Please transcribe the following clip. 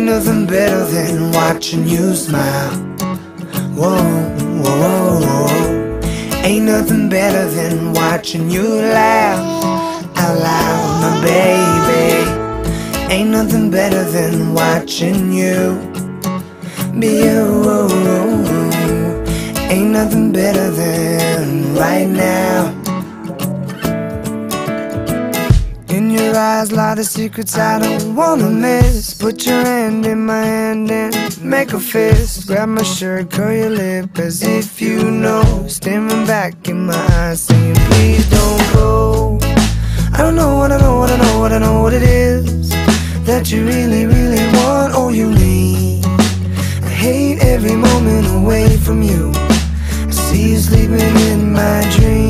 Ain't nothing better than watching you smile. Whoa, whoa, whoa, whoa. Ain't nothing better than watching you laugh out loud, my baby. Ain't nothing better than watching you be you. Ain't nothing better than right now. In your eyes lie the secrets I don't wanna miss. Put your hand in my hand and make a fist. Grab my shirt, curl your lip as if you know. Staring back in my eyes saying please don't go. I don't know what I know, what I know, what I know what it is that you really, really want or you need. I hate every moment away from you. I see you sleeping in my dreams.